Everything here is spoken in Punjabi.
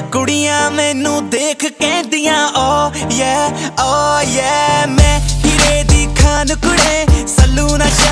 कुड़ियां मैनू देख कहदियां ओ ये मैं हीरे दी खान कुड़े सल्लू ना